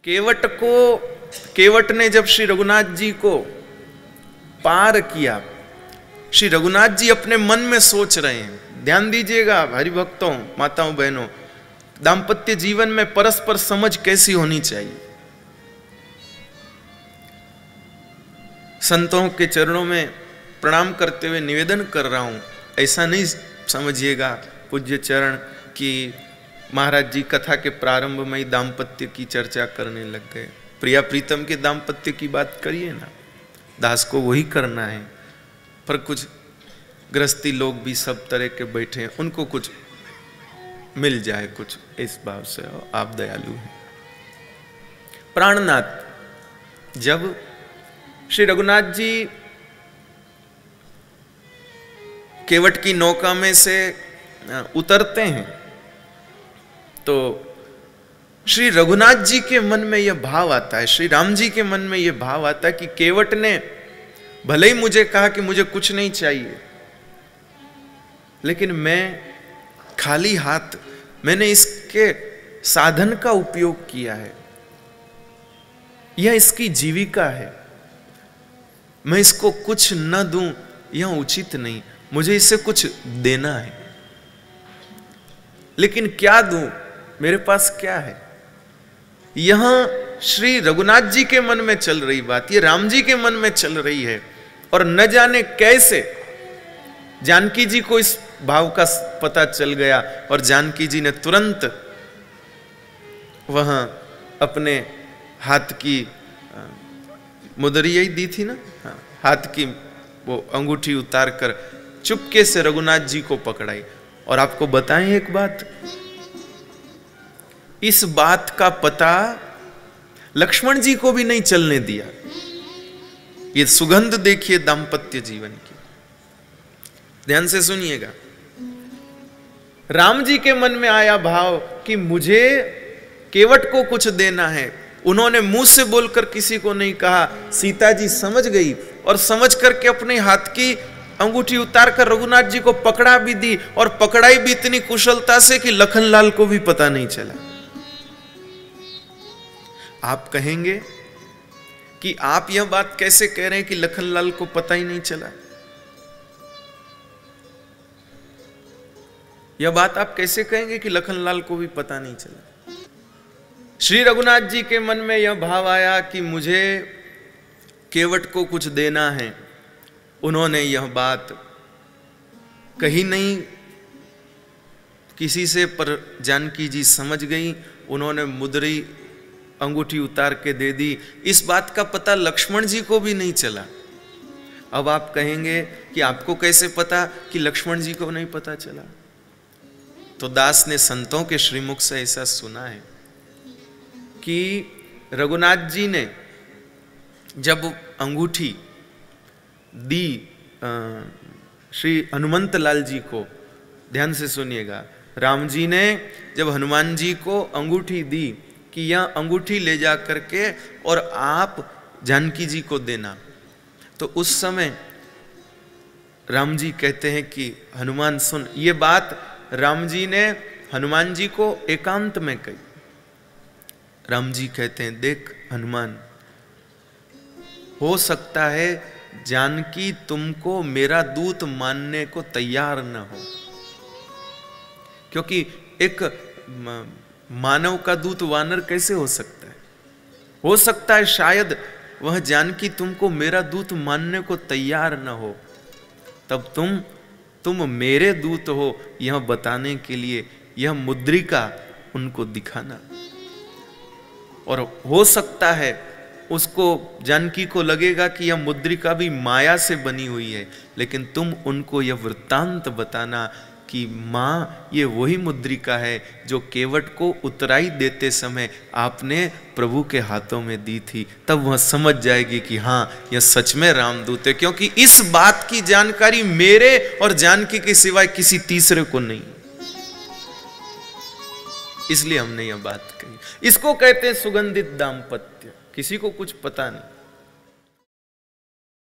केवट ने जब श्री रघुनाथ जी को पार किया, श्री रघुनाथ जी अपने मन में सोच रहे हैं, ध्यान दीजिएगा हरिभक्तों, माताओं, बहनों, दाम्पत्य जीवन में परस्पर समझ कैसी होनी चाहिए। संतों के चरणों में प्रणाम करते हुए निवेदन कर रहा हूं, ऐसा नहीं समझिएगा पूज्य चरण कि महाराज जी कथा के प्रारंभ में ही दाम्पत्य की चर्चा करने लग गए। प्रिया प्रीतम के दाम्पत्य की बात करिए ना, दास को वही करना है, पर कुछ गृहस्थी लोग भी सब तरह के बैठे हैं, उनको कुछ मिल जाए कुछ इस भाव से, आप दयालु हैं। प्राणनाथ जब श्री रघुनाथ जी केवट की नौका में से उतरते हैं तो श्री रघुनाथ जी के मन में यह भाव आता है, श्री राम जी के मन में यह भाव आता है कि केवट ने भले ही मुझे कहा कि मुझे कुछ नहीं चाहिए, लेकिन मैं खाली हाथ, मैंने इसके साधन का उपयोग किया है, यह इसकी जीविका है, मैं इसको कुछ न दूं यह उचित नहीं, मुझे इससे कुछ देना है। लेकिन क्या दूं, मेरे पास क्या है? यहां श्री रघुनाथ जी के मन में चल रही बात, ये राम जी के मन में चल रही है, और न जाने कैसे जानकी जी को इस भाव का पता चल गया और जानकी जी ने तुरंत वहां अपने हाथ की मुद्री यही दी थी ना, हाथ की वो अंगूठी उतार कर चुपके से रघुनाथ जी को पकड़ाई। और आपको बताएं एक बात, इस बात का पता लक्ष्मण जी को भी नहीं चलने दिया। ये सुगंध देखिए दाम्पत्य जीवन की, ध्यान से सुनिएगा। राम जी के मन में आया भाव कि मुझे केवट को कुछ देना है, उन्होंने मुंह से बोलकर किसी को नहीं कहा, सीता जी समझ गई और समझ करके अपने हाथ की अंगूठी उतार कर रघुनाथ जी को पकड़ा भी दी, और पकड़ाई भी इतनी कुशलता से कि लखनलाल को भी पता नहीं चला। आप कहेंगे कि आप यह बात कैसे कह रहे हैं कि लखनलाल को पता ही नहीं चला? यह बात आप कैसे कहेंगे कि लखनलाल को भी पता नहीं चला? श्री रघुनाथ जी के मन में यह भाव आया कि मुझे केवट को कुछ देना है, उन्होंने यह बात कही नहीं किसी से, पर जानकी जी समझ गई, उन्होंने मुद्री अंगूठी उतार के दे दी। इस बात का पता लक्ष्मण जी को भी नहीं चला। अब आप कहेंगे कि आपको कैसे पता कि लक्ष्मण जी को नहीं पता चला? तो दास ने संतों के श्रीमुख से ऐसा सुना है कि रघुनाथ जी ने जब अंगूठी दी श्री हनुमंत लाल जी को, ध्यान से सुनिएगा, राम जी ने जब हनुमान जी को अंगूठी दी कि यह अंगूठी ले जा करके और आप जानकी जी को देना, तो उस समय राम जी कहते हैं कि हनुमान सुन। ये बात राम जी ने हनुमान जी को एकांत में कही। राम जी कहते हैं, देख हनुमान, हो सकता है जानकी तुमको मेरा दूत मानने को तैयार न हो, क्योंकि एक मानव का दूत वानर कैसे हो सकता है? हो सकता है शायद वह जानकी तुमको मेरा दूत मानने को तैयार न हो, तब तुम मेरे दूत हो यह बताने के लिए यह मुद्रिका उनको दिखाना। और हो सकता है उसको, जानकी को लगेगा कि यह मुद्रिका भी माया से बनी हुई है, लेकिन तुम उनको यह वृत्तांत बताना कि माँ ये वही मुद्रिका है जो केवट को उतराई देते समय आपने प्रभु के हाथों में दी थी। तब वह समझ जाएगी कि हाँ यह सच में रामदूत है, क्योंकि इस बात की जानकारी मेरे और जानकी के सिवाय किसी तीसरे को नहीं, इसलिए हमने यह बात कही। इसको कहते हैं सुगंधित दाम्पत्य। किसी को कुछ पता नहीं,